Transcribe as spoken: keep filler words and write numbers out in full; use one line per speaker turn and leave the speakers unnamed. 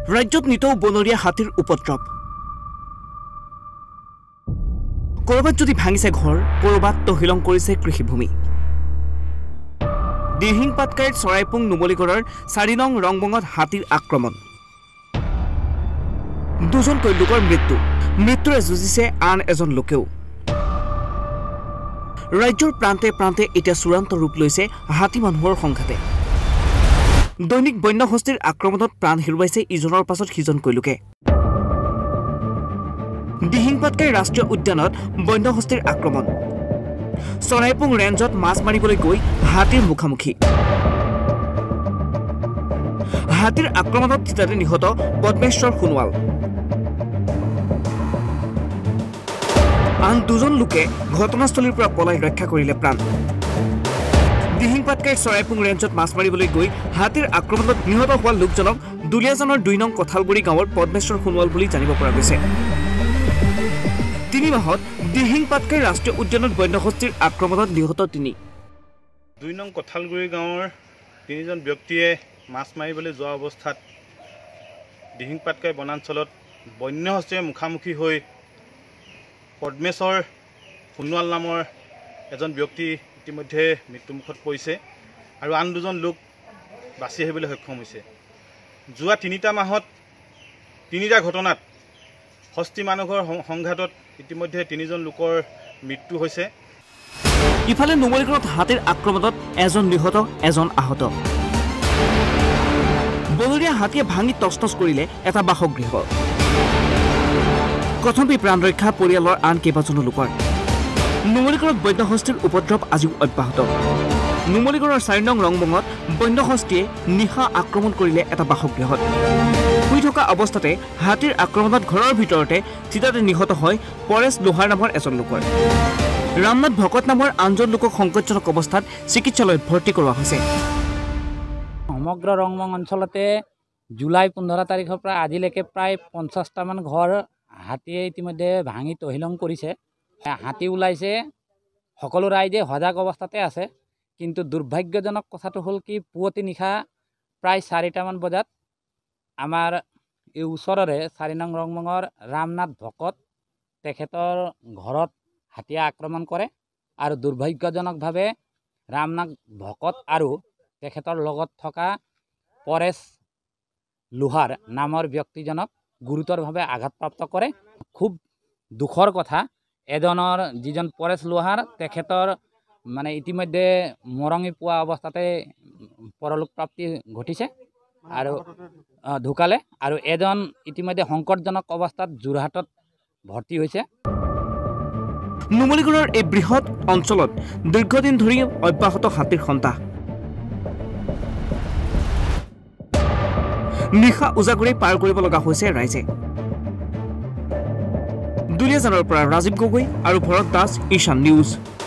ৰাজ্যত নিতৌ বনৰীয়া হাতীৰ উপদ্ৰৱ। কৰবাত যদি ভাঙিছে ঘৰ, কৰবাত তহিলং কৰিছে কৃষিভূমি। দিহিং পাটকাইত চৰাইপুং নুমলীগড়ৰ চাৰি নং ৰংবঙত হাতীৰ আক্ৰমণ। দুজনকৈ লোকৰ মৃত্যু, মৃত্যুৰে যুঁজিছে আন এজন লোকেও। ৰাজ্যৰ প্ৰান্তে প্ৰান্তে এতিয়া চূড়ান্ত ৰূপ লৈছে হাতী মানুহৰ সংঘাতে। দৈনিক বন্যহস্তীৰ আক্ৰমণত প্ৰাণ হেৰুৱাইছে ইজনৰ পাছত সিজনকৈ লোকে। দিহিং পাটকাই ৰাষ্ট্ৰীয় উদ্যানত বন্যহস্তীৰ আক্ৰমণ। চৰাইপুং ৰেঞ্জত মাছ মাৰিবলৈ গৈ হাতীৰ মুখামুখি। হাতীৰ আক্ৰমণত থিতাতে নিহত পদ্মেশ্বৰ সোণোৱাল। আন দুজন লোকে ঘটনাস্থলীৰ পৰা পলাই ৰক্ষা কৰিলে প্ৰাণ। দিহিং পাটকাইৰ চৰাইপুং ৰেঞ্জত মাছ মাৰিবলৈ গৈ হাতীৰ আক্ৰমণত নিহত হোৱা লোকজনক দুলীয়াজানৰ দুই নং কঁঠালগুৰি গাঁৱৰ পদ্মেশ্বৰ সোণোৱাল বুলি জানিব পৰা গৈছে। তিনি মাহত দিহিং পাটকাই ৰাষ্ট্ৰীয় উদ্যানত বন্যহস্তীৰ আক্ৰমণত নিহত তিনি।
দুই নং কঁঠালগুৰি গাঁৱৰ তিনিজন ব্যক্তিয়ে মাছ মাৰিবলৈ যোৱা অৱস্থাত দিহিং পাটকাই বনাঞ্চলত বন্যহস্তীৰে মুখামুখি হৈ পদ্মেশ্বৰ সোণোৱাল নামৰ এজন ব্যক্তি ইতিমধ্যে মৃত্যুমুখত পৰিছে আৰু আন দুজন লোক বাচি আহিবলৈ সক্ষম হৈছে। যোৱা তিনিটা মাহত তিনিটা ঘটনাত হস্তি মানুহৰ সংঘাতত ইতিমধ্যে তিনিজন লোকৰ মৃত্যু হৈছে।
ইফালে নুমলীগড়ত হাতীৰ আক্ৰমণত এজন নিহত, এজন আহত। বনৰীয়া হাতীয়ে ভাঙি তছনছ কৰিলে এটা বাসগৃহ। কথম্পি প্ৰাণ ৰক্ষা পৰিয়ালৰ আন কেইবাজনো লোকৰ। নুমলীগড়ত বন্যহস্তীৰ উপদ্ৰৱ আজিও অব্যাহত। নুমলীগড়ৰ চাৰি নং ৰংবঙত বন্যহস্তীয়ে নিশা আক্ৰমণ কৰিলে এটা বাসগৃহত। শুই থকা অৱস্থাতে হাতীৰ আক্ৰমণত ঘৰৰ ভিতৰতে থিতাতে নিহত হয় পৰেশ লোহাৰ নামৰ এজন লোকৰ। ৰামনাথ ভকত নামৰ আনজন লোকক সংকটজনক অৱস্থাত চিকিৎসালয়ত ভৰ্তি কৰোৱা হৈছে।
সমগ্ৰ ৰংবং অঞ্চলতে জুলাই পোন্ধৰ তাৰিখৰ পৰা আজিলৈকে প্ৰায় পঞ্চাছটামান ঘৰ হাতীয়ে ইতিমধ্যে ভাঙি তহিলং কৰিছে। হাতী ওলাইছে, সকলো ৰাইজে সজাগ অৱস্থাতে আছে। কিন্তু দুৰ্ভাগ্যজনক কথাটো হ'ল কি, পুৱতি নিশা প্ৰায় চাৰিটামান বজাত আমাৰ এই ওচৰৰে চাৰি নং ৰংবঙৰ ৰামনাথ ভকত তেখেতৰ ঘৰত হাতীয়ে আক্ৰমণ কৰে আৰু দুৰ্ভাগ্যজনকভাৱে ৰামনাথ ভকত আৰু তেখেতৰ লগত থকা পৰেশ লোহাৰ নামৰ ব্যক্তিজনক গুৰুতৰভাৱে আঘাতপ্ৰাপ্ত কৰে। খুব দুখৰ কথা, এজনৰ যিজন পৰেশ লোহাৰ তেখেতৰ মানে ইতিমধ্যে মৰঙি পোৱা অৱস্থাতে পৰলোকপ্ৰাপ্তি ঘটিছে আৰু ঢুকালে, আৰু এজন ইতিমধ্যে সংকটজনক অৱস্থাত যোৰহাটত ভৰ্তি হৈছে।
নুমলীগড়ৰ এই বৃহৎ অঞ্চলত দীৰ্ঘদিন ধৰি অব্যাহত হাতীৰ সন্তান। নিশা উজাগৰি পাৰ কৰিব লগা হৈছে ৰাইজে। দুলীয়াজানৰ পৰা ৰাজীৱ গগৈ আৰু ভৰত দাস, ঈশান নিউজ।